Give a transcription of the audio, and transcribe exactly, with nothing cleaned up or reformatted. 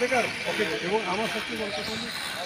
বেকার ওকে, এবং আমার সবচেয়ে বড় কথা হলো